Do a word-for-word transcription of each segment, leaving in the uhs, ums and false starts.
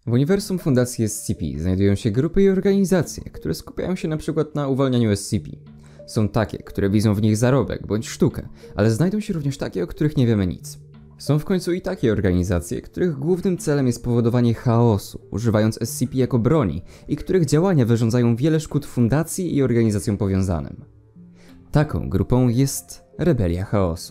W uniwersum Fundacji S C P znajdują się grupy i organizacje, które skupiają się na przykład na uwalnianiu S C P. Są takie, które widzą w nich zarobek bądź sztukę, ale znajdą się również takie, o których nie wiemy nic. Są w końcu i takie organizacje, których głównym celem jest powodowanie chaosu, używając S C P jako broni i których działania wyrządzają wiele szkód fundacji i organizacjom powiązanym. Taką grupą jest Rebelia Chaosu.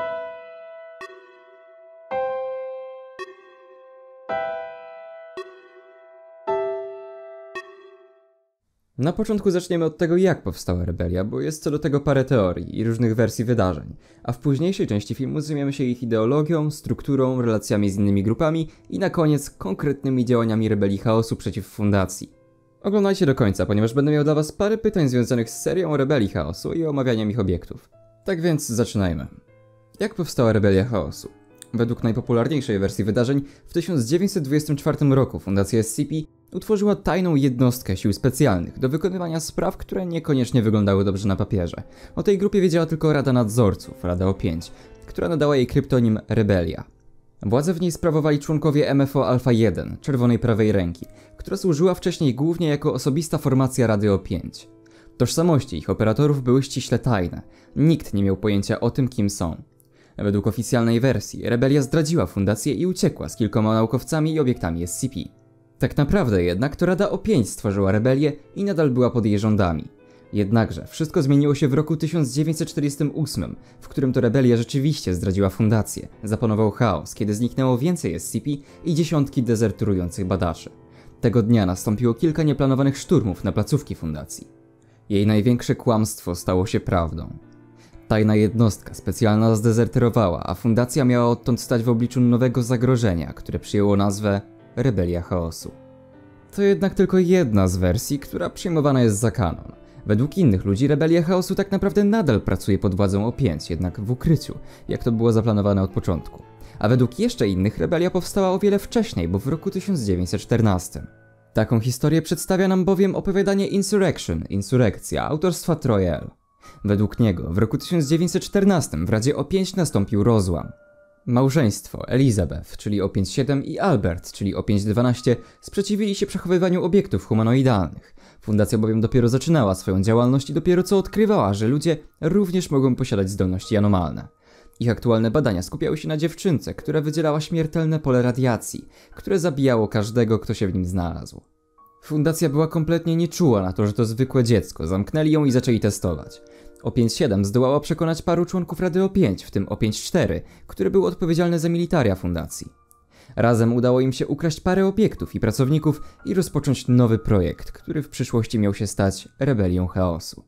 Na początku zaczniemy od tego, jak powstała Rebelia, bo jest co do tego parę teorii i różnych wersji wydarzeń, a w późniejszej części filmu zajmiemy się ich ideologią, strukturą, relacjami z innymi grupami i na koniec konkretnymi działaniami Rebelii Chaosu przeciw Fundacji. Oglądajcie do końca, ponieważ będę miał dla was parę pytań związanych z serią Rebelii Chaosu i omawianiem ich obiektów. Tak więc zaczynajmy. Jak powstała Rebelia Chaosu? Według najpopularniejszej wersji wydarzeń w tysiąc dziewięćset dwudziestym czwartym roku Fundacja S C P utworzyła tajną jednostkę sił specjalnych do wykonywania spraw, które niekoniecznie wyglądały dobrze na papierze. O tej grupie wiedziała tylko Rada Nadzorców, Rada O pięć, która nadała jej kryptonim Rebelia. Władzę w niej sprawowali członkowie M F O Alpha jeden, czerwonej prawej ręki, która służyła wcześniej głównie jako osobista formacja Rady O pięć. Tożsamości ich operatorów były ściśle tajne. Nikt nie miał pojęcia o tym, kim są. Według oficjalnej wersji, Rebelia zdradziła fundację i uciekła z kilkoma naukowcami i obiektami S C P. Tak naprawdę jednak to Rada O pięć stworzyła rebelię i nadal była pod jej rządami. Jednakże wszystko zmieniło się w roku tysiąc dziewięćset czterdziestym ósmym, w którym to Rebelia rzeczywiście zdradziła fundację. Zapanował chaos, kiedy zniknęło więcej S C P i dziesiątki dezerterujących badaczy. Tego dnia nastąpiło kilka nieplanowanych szturmów na placówki fundacji. Jej największe kłamstwo stało się prawdą. Tajna jednostka specjalna zdezerterowała, a fundacja miała odtąd stać w obliczu nowego zagrożenia, które przyjęło nazwę Rebelia Chaosu. To jednak tylko jedna z wersji, która przyjmowana jest za kanon. Według innych ludzi Rebelia Chaosu tak naprawdę nadal pracuje pod władzą O pięć, jednak w ukryciu, jak to było zaplanowane od początku. A według jeszcze innych Rebelia powstała o wiele wcześniej, bo w roku tysiąc dziewięćset czternastym. Taką historię przedstawia nam bowiem opowiadanie Insurrection, Insurekcja, autorstwa Troy L. Według niego w roku tysiąc dziewięćset czternastym w Radzie O pięć nastąpił rozłam. Małżeństwo Elizabeth, czyli O pięć siedem i Albert, czyli O pięć dwanaście, sprzeciwili się przechowywaniu obiektów humanoidalnych. Fundacja bowiem dopiero zaczynała swoją działalność i dopiero co odkrywała, że ludzie również mogą posiadać zdolności anomalne. Ich aktualne badania skupiały się na dziewczynce, która wydzielała śmiertelne pole radiacji, które zabijało każdego, kto się w nim znalazł. Fundacja była kompletnie nieczuła na to, że to zwykłe dziecko, zamknęli ją i zaczęli testować. O pięć siedem zdołała przekonać paru członków Rady O pięć, w tym O pięć cztery, który był odpowiedzialny za militaria fundacji. Razem udało im się ukraść parę obiektów i pracowników i rozpocząć nowy projekt, który w przyszłości miał się stać Rebelią Chaosu.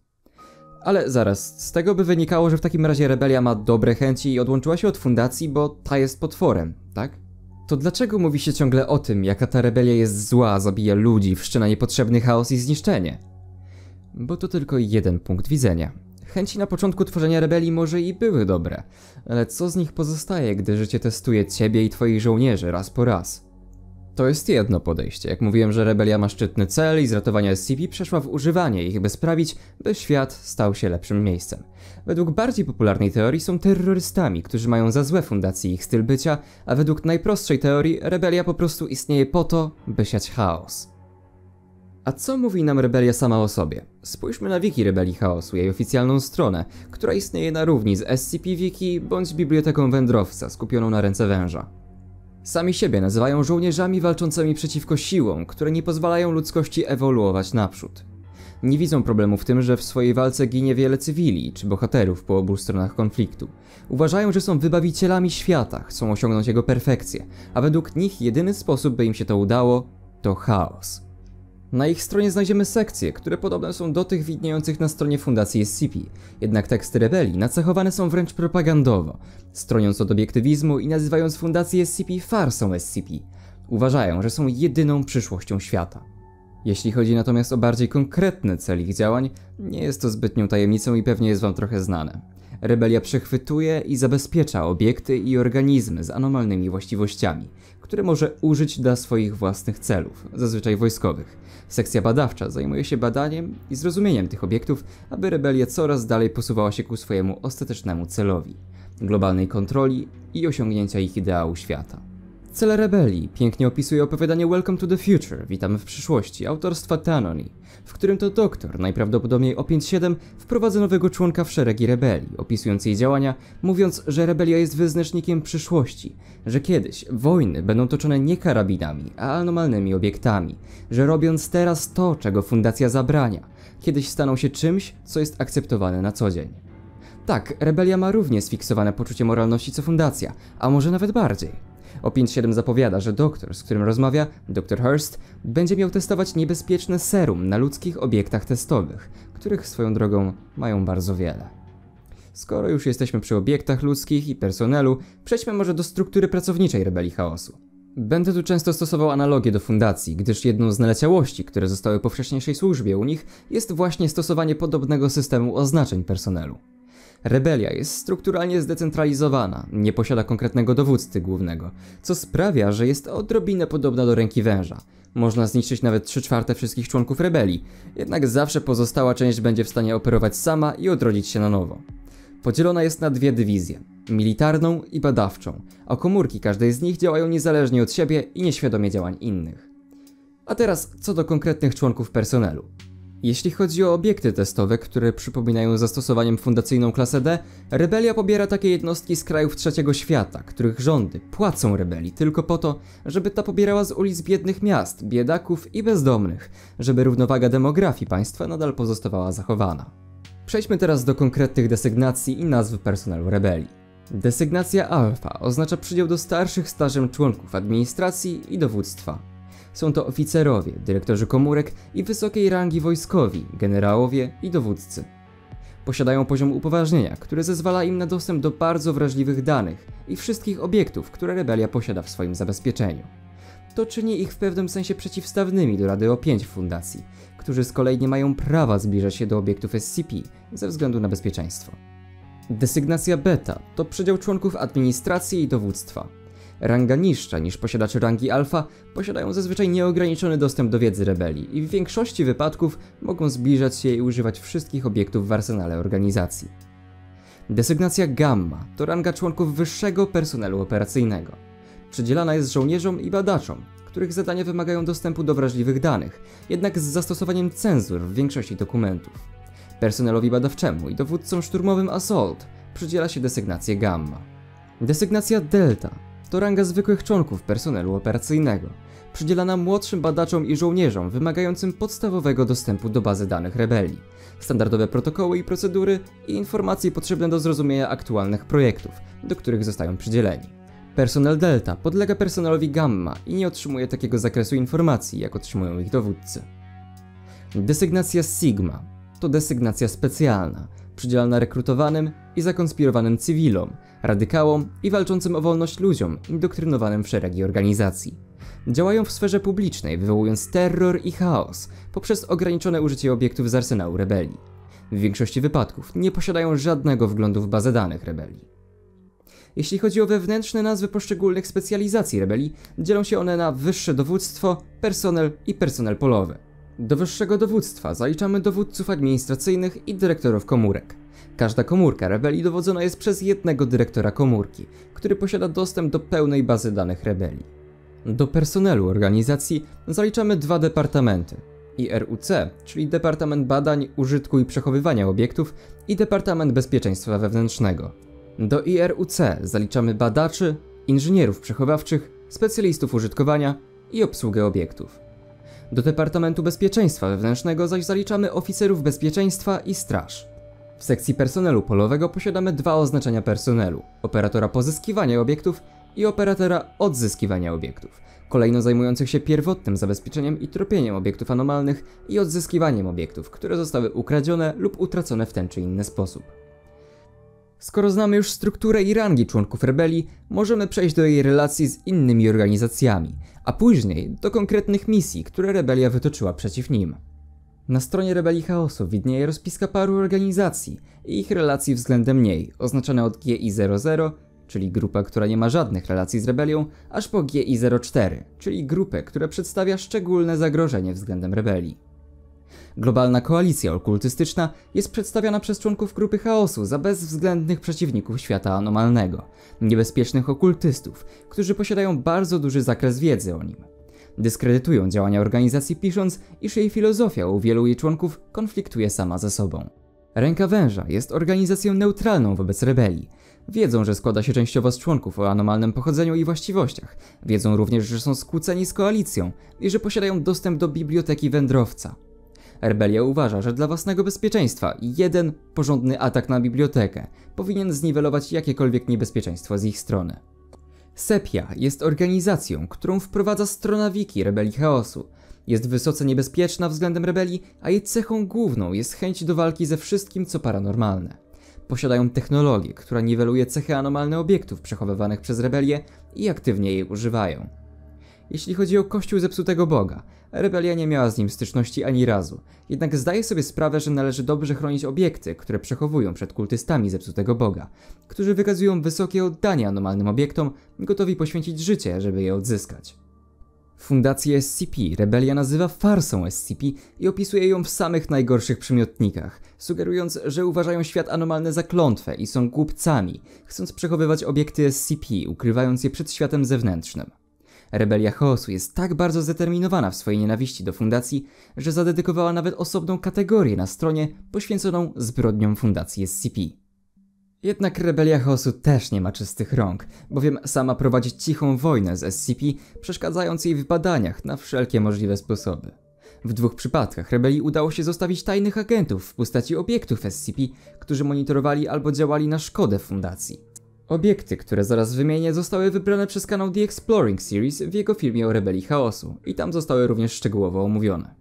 Ale zaraz, z tego by wynikało, że w takim razie Rebelia ma dobre chęci i odłączyła się od fundacji, bo ta jest potworem, tak? To dlaczego mówi się ciągle o tym, jaka ta rebelia jest zła, zabija ludzi, wszczyna niepotrzebny chaos i zniszczenie? Bo to tylko jeden punkt widzenia. Chęci na początku tworzenia rebelii może i były dobre, ale co z nich pozostaje, gdy życie testuje ciebie i twoich żołnierzy raz po raz? To jest jedno podejście. Jak mówiłem, że rebelia ma szczytny cel i z ratowania S C P przeszła w używanie ich, by sprawić, by świat stał się lepszym miejscem. Według bardziej popularnej teorii są terrorystami, którzy mają za złe fundacji ich styl bycia, a według najprostszej teorii rebelia po prostu istnieje po to, by siać chaos. A co mówi nam rebelia sama o sobie? Spójrzmy na wiki Rebelii Chaosu, jej oficjalną stronę, która istnieje na równi z S C P Wiki bądź biblioteką wędrowca skupioną na ręce węża. Sami siebie nazywają żołnierzami walczącymi przeciwko siłom, które nie pozwalają ludzkości ewoluować naprzód. Nie widzą problemu w tym, że w swojej walce ginie wiele cywili czy bohaterów po obu stronach konfliktu. Uważają, że są wybawicielami świata, chcą osiągnąć jego perfekcję, a według nich jedyny sposób, by im się to udało, to chaos. Na ich stronie znajdziemy sekcje, które podobne są do tych widniejących na stronie Fundacji S C P, jednak teksty rebelii nacechowane są wręcz propagandowo, stroniąc od obiektywizmu i nazywając Fundację S C P farsą S C P. Uważają, że są jedyną przyszłością świata. Jeśli chodzi natomiast o bardziej konkretny cel ich działań, nie jest to zbytnią tajemnicą i pewnie jest wam trochę znane. Rebelia przechwytuje i zabezpiecza obiekty i organizmy z anomalnymi właściwościami, które może użyć dla swoich własnych celów, zazwyczaj wojskowych. Sekcja badawcza zajmuje się badaniem i zrozumieniem tych obiektów, aby rebelia coraz dalej posuwała się ku swojemu ostatecznemu celowi – globalnej kontroli i osiągnięcia ich ideału świata. Cele rebelii pięknie opisuje opowiadanie Welcome to the Future, Witamy w przyszłości, autorstwa Tanoni, w którym to doktor, najprawdopodobniej O pięćdziesiąt siedem, wprowadza nowego członka w szeregi rebelii, opisując jej działania, mówiąc, że rebelia jest wyznacznikiem przyszłości, że kiedyś wojny będą toczone nie karabinami, a anomalnymi obiektami, że robiąc teraz to, czego fundacja zabrania, kiedyś staną się czymś, co jest akceptowane na co dzień. Tak, rebelia ma równie sfiksowane poczucie moralności co fundacja, a może nawet bardziej. O pięćdziesiąt siedem zapowiada, że doktor, z którym rozmawia, doktor Hurst, będzie miał testować niebezpieczne serum na ludzkich obiektach testowych, których swoją drogą mają bardzo wiele. Skoro już jesteśmy przy obiektach ludzkich i personelu, przejdźmy może do struktury pracowniczej Rebelii Chaosu. Będę tu często stosował analogię do fundacji, gdyż jedną z naleciałości, które zostały po wcześniejszej służbie u nich, jest właśnie stosowanie podobnego systemu oznaczeń personelu. Rebelia jest strukturalnie zdecentralizowana, nie posiada konkretnego dowódcy głównego, co sprawia, że jest odrobinę podobna do ręki węża. Można zniszczyć nawet trzy czwarte wszystkich członków rebelii, jednak zawsze pozostała część będzie w stanie operować sama i odrodzić się na nowo. Podzielona jest na dwie dywizje, militarną i badawczą, a komórki każdej z nich działają niezależnie od siebie i nieświadomie działań innych. A teraz co do konkretnych członków personelu. Jeśli chodzi o obiekty testowe, które przypominają zastosowaniem fundacyjną klasę D, rebelia pobiera takie jednostki z krajów trzeciego świata, których rządy płacą rebelii tylko po to, żeby ta pobierała z ulic biednych miast, biedaków i bezdomnych, żeby równowaga demografii państwa nadal pozostawała zachowana. Przejdźmy teraz do konkretnych desygnacji i nazw personelu rebelii. Desygnacja Alfa oznacza przydział do starszych stażem członków administracji i dowództwa. Są to oficerowie, dyrektorzy komórek i wysokiej rangi wojskowi, generałowie i dowódcy. Posiadają poziom upoważnienia, który zezwala im na dostęp do bardzo wrażliwych danych i wszystkich obiektów, które rebelia posiada w swoim zabezpieczeniu. To czyni ich w pewnym sensie przeciwstawnymi do Rady O pięć w fundacji, którzy z kolei nie mają prawa zbliżać się do obiektów S C P ze względu na bezpieczeństwo. Desygnacja Beta to przydział członków administracji i dowództwa. Ranga niższa niż posiadacze rangi alfa posiadają zazwyczaj nieograniczony dostęp do wiedzy rebelii i w większości wypadków mogą zbliżać się i używać wszystkich obiektów w arsenale organizacji. Desygnacja Gamma to ranga członków wyższego personelu operacyjnego. Przydzielana jest żołnierzom i badaczom, których zadania wymagają dostępu do wrażliwych danych, jednak z zastosowaniem cenzur w większości dokumentów. Personelowi badawczemu i dowódcom szturmowym Assault przydziela się desygnację Gamma. Desygnacja Delta to ranga zwykłych członków personelu operacyjnego, przydzielana młodszym badaczom i żołnierzom wymagającym podstawowego dostępu do bazy danych rebelii, standardowe protokoły i procedury i informacje potrzebne do zrozumienia aktualnych projektów, do których zostają przydzieleni. Personel Delta podlega personelowi Gamma i nie otrzymuje takiego zakresu informacji, jak otrzymują ich dowódcy. Desygnacja Sigma to desygnacja specjalna, przydzielana rekrutowanym i zakonspirowanym cywilom, radykałom i walczącym o wolność ludziom indoktrynowanym w szeregi organizacji. Działają w sferze publicznej, wywołując terror i chaos poprzez ograniczone użycie obiektów z arsenału rebelii. W większości wypadków nie posiadają żadnego wglądu w bazę danych rebelii. Jeśli chodzi o wewnętrzne nazwy poszczególnych specjalizacji rebelii, dzielą się one na wyższe dowództwo, personel i personel polowy. Do wyższego dowództwa zaliczamy dowódców administracyjnych i dyrektorów komórek. Każda komórka rebelii dowodzona jest przez jednego dyrektora komórki, który posiada dostęp do pełnej bazy danych rebelii. Do personelu organizacji zaliczamy dwa departamenty. I R U C, czyli Departament Badań, Użytku i Przechowywania Obiektów i Departament Bezpieczeństwa Wewnętrznego. Do I R U C zaliczamy badaczy, inżynierów przechowawczych, specjalistów użytkowania i obsługę obiektów. Do Departamentu Bezpieczeństwa Wewnętrznego zaś zaliczamy oficerów bezpieczeństwa i straż. W sekcji personelu polowego posiadamy dwa oznaczenia personelu: operatora pozyskiwania obiektów i operatora odzyskiwania obiektów, kolejno zajmujących się pierwotnym zabezpieczeniem i tropieniem obiektów anomalnych i odzyskiwaniem obiektów, które zostały ukradzione lub utracone w ten czy inny sposób. Skoro znamy już strukturę i rangi członków rebelii, możemy przejść do jej relacji z innymi organizacjami, a później do konkretnych misji, które rebelia wytoczyła przeciw nim. Na stronie Rebelii Chaosu widnieje rozpiska paru organizacji i ich relacji względem niej, oznaczone od G I zero zero, czyli grupa, która nie ma żadnych relacji z rebelią, aż po G I zero cztery, czyli grupę, która przedstawia szczególne zagrożenie względem rebelii. Globalna koalicja okultystyczna jest przedstawiana przez członków grupy chaosu za bezwzględnych przeciwników świata anomalnego, niebezpiecznych okultystów, którzy posiadają bardzo duży zakres wiedzy o nim. Dyskredytują działania organizacji, pisząc, iż jej filozofia u wielu jej członków konfliktuje sama ze sobą. Ręka Węża jest organizacją neutralną wobec rebelii. Wiedzą, że składa się częściowo z członków o anomalnym pochodzeniu i właściwościach. Wiedzą również, że są skłóceni z koalicją i że posiadają dostęp do biblioteki wędrowca. Rebelia uważa, że dla własnego bezpieczeństwa jeden porządny atak na bibliotekę powinien zniwelować jakiekolwiek niebezpieczeństwo z ich strony. Sepia jest organizacją, którą wprowadza strona wiki Rebelii Chaosu. Jest wysoce niebezpieczna względem rebelii, a jej cechą główną jest chęć do walki ze wszystkim, co paranormalne. Posiadają technologię, która niweluje cechy anomalne obiektów przechowywanych przez rebelię i aktywnie jej używają. Jeśli chodzi o Kościół Zepsutego Boga, rebelia nie miała z nim styczności ani razu, jednak zdaje sobie sprawę, że należy dobrze chronić obiekty, które przechowują przed kultystami Zepsutego Boga, którzy wykazują wysokie oddanie anomalnym obiektom, gotowi poświęcić życie, żeby je odzyskać. Fundację S C P rebelia nazywa farsą S C P i opisuje ją w samych najgorszych przymiotnikach, sugerując, że uważają świat anomalny za klątwę i są głupcami, chcąc przechowywać obiekty S C P, ukrywając je przed światem zewnętrznym. Rebelia Chaosu jest tak bardzo zdeterminowana w swojej nienawiści do fundacji, że zadedykowała nawet osobną kategorię na stronie poświęconą zbrodniom fundacji S C P. Jednak Rebelia Chaosu też nie ma czystych rąk, bowiem sama prowadzi cichą wojnę z S C P, przeszkadzając jej w badaniach na wszelkie możliwe sposoby. W dwóch przypadkach rebelii udało się zostawić tajnych agentów w postaci obiektów S C P, którzy monitorowali albo działali na szkodę fundacji. Obiekty, które zaraz wymienię, zostały wybrane przez kanał The Exploring Series w jego filmie o Rebelii Chaosu i tam zostały również szczegółowo omówione.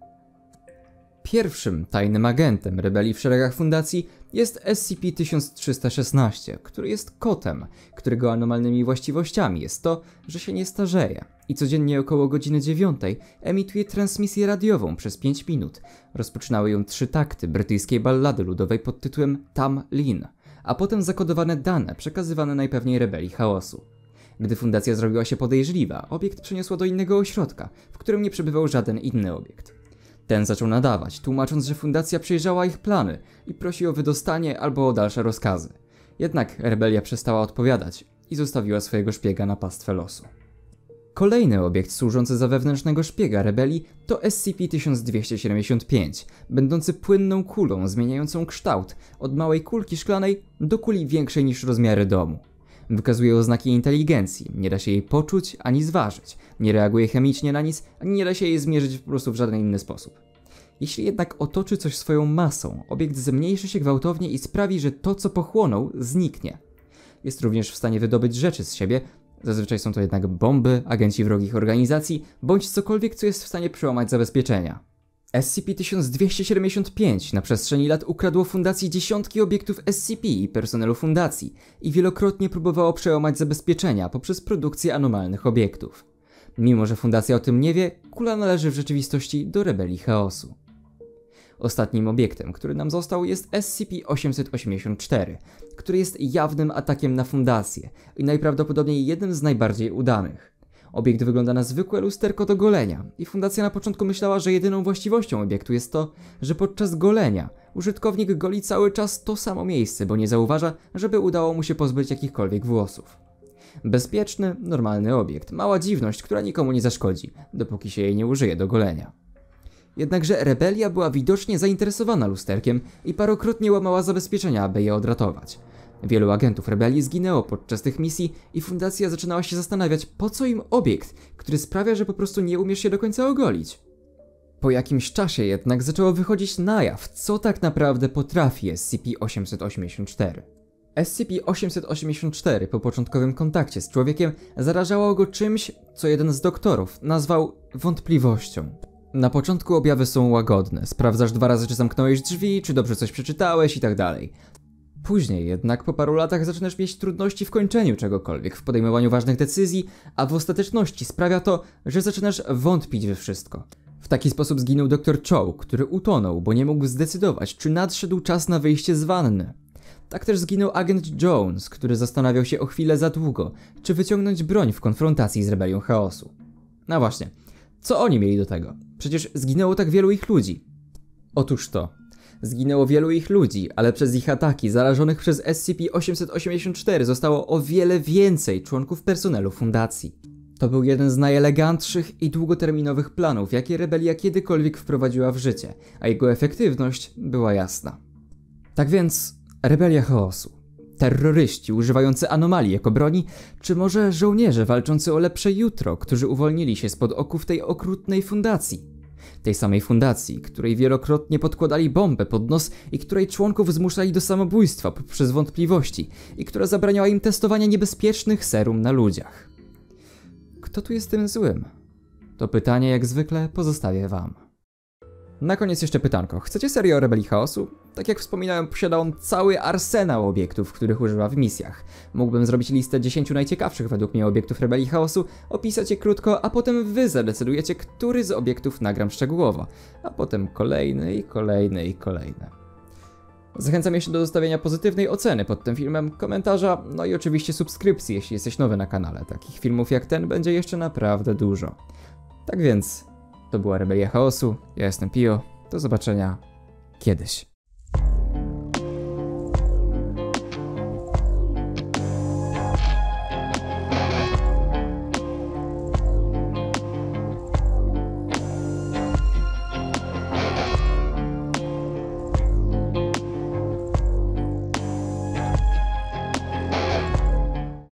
Pierwszym tajnym agentem rebelii w szeregach fundacji jest S C P tysiąc trzysta szesnaście, który jest kotem, którego anomalnymi właściwościami jest to, że się nie starzeje i codziennie około godziny dziewiątej emituje transmisję radiową przez pięć minut. Rozpoczynały ją trzy takty brytyjskiej ballady ludowej pod tytułem Tam Lin, a potem zakodowane dane przekazywane najpewniej rebelii chaosu. Gdy fundacja zrobiła się podejrzliwa, obiekt przeniosła do innego ośrodka, w którym nie przebywał żaden inny obiekt. Ten zaczął nadawać, tłumacząc, że fundacja przejrzała ich plany i prosi o wydostanie albo o dalsze rozkazy. Jednak rebelia przestała odpowiadać i zostawiła swojego szpiega na pastwę losu. Kolejny obiekt służący za wewnętrznego szpiega rebelii to S C P tysiąc dwieście siedemdziesiąt pięć, będący płynną kulą zmieniającą kształt od małej kulki szklanej do kuli większej niż rozmiary domu. Wykazuje oznaki inteligencji, nie da się jej poczuć ani zważyć, nie reaguje chemicznie na nic, ani nie da się jej zmierzyć po prostu w żaden inny sposób. Jeśli jednak otoczy coś swoją masą, obiekt zmniejszy się gwałtownie i sprawi, że to, co pochłonął, zniknie. Jest również w stanie wydobyć rzeczy z siebie, zazwyczaj są to jednak bomby, agenci wrogich organizacji, bądź cokolwiek, co jest w stanie przełamać zabezpieczenia. S C P tysiąc dwieście siedemdziesiąt pięć na przestrzeni lat ukradło fundacji dziesiątki obiektów S C P i personelu fundacji i wielokrotnie próbowało przełamać zabezpieczenia poprzez produkcję anomalnych obiektów. Mimo że fundacja o tym nie wie, kula należy w rzeczywistości do rebelii chaosu. Ostatnim obiektem, który nam został, jest S C P osiemset osiemdziesiąt cztery, który jest jawnym atakiem na fundację i najprawdopodobniej jednym z najbardziej udanych. Obiekt wygląda na zwykłe lusterko do golenia i fundacja na początku myślała, że jedyną właściwością obiektu jest to, że podczas golenia użytkownik goli cały czas to samo miejsce, bo nie zauważa, żeby udało mu się pozbyć jakichkolwiek włosów. Bezpieczny, normalny obiekt, mała dziwność, która nikomu nie zaszkodzi, dopóki się jej nie użyje do golenia. Jednakże rebelia była widocznie zainteresowana lusterkiem i parokrotnie łamała zabezpieczenia, aby je odratować. Wielu agentów rebelii zginęło podczas tych misji i fundacja zaczynała się zastanawiać, po co im obiekt, który sprawia, że po prostu nie umiesz się do końca ogolić. Po jakimś czasie jednak zaczęło wychodzić na jaw, co tak naprawdę potrafi S C P osiemset osiemdziesiąt cztery. S C P osiemset osiemdziesiąt cztery po początkowym kontakcie z człowiekiem zarażało go czymś, co jeden z doktorów nazwał wątpliwością. Na początku objawy są łagodne, sprawdzasz dwa razy, czy zamknąłeś drzwi, czy dobrze coś przeczytałeś i tak dalej. Później jednak po paru latach zaczynasz mieć trudności w kończeniu czegokolwiek, w podejmowaniu ważnych decyzji, a w ostateczności sprawia to, że zaczynasz wątpić we wszystko. W taki sposób zginął doktor Cho, który utonął, bo nie mógł zdecydować, czy nadszedł czas na wyjście z wanny. Tak też zginął agent Jones, który zastanawiał się o chwilę za długo, czy wyciągnąć broń w konfrontacji z rebelią chaosu. No właśnie, co oni mieli do tego? Przecież zginęło tak wielu ich ludzi. Otóż to. Zginęło wielu ich ludzi, ale przez ich ataki zarażonych przez S C P osiemset osiemdziesiąt cztery zostało o wiele więcej członków personelu fundacji. To był jeden z najelegantszych i długoterminowych planów, jakie rebelia kiedykolwiek wprowadziła w życie, a jego efektywność była jasna. Tak więc, rebelia chaosu. Terroryści używający anomalii jako broni, czy może żołnierze walczący o lepsze jutro, którzy uwolnili się spod oków tej okrutnej fundacji? Tej samej fundacji, której wielokrotnie podkładali bombę pod nos i której członków zmuszali do samobójstwa poprzez wątpliwości i która zabraniała im testowania niebezpiecznych serum na ludziach. Kto tu jest tym złym? To pytanie jak zwykle pozostawię wam. Na koniec jeszcze pytanko. Chcecie serię o Rebelii Chaosu? Tak jak wspominałem, posiada on cały arsenał obiektów, których używa w misjach. Mógłbym zrobić listę dziesięciu najciekawszych według mnie obiektów Rebelii Chaosu, opisać je krótko, a potem wy zadecydujecie, który z obiektów nagram szczegółowo. A potem kolejny i kolejny i kolejny. Zachęcam jeszcze do zostawienia pozytywnej oceny pod tym filmem, komentarza, no i oczywiście subskrypcji, jeśli jesteś nowy na kanale. Takich filmów jak ten będzie jeszcze naprawdę dużo. Tak więc, to była Rebelia Chaosu, ja jestem Pio, do zobaczenia kiedyś.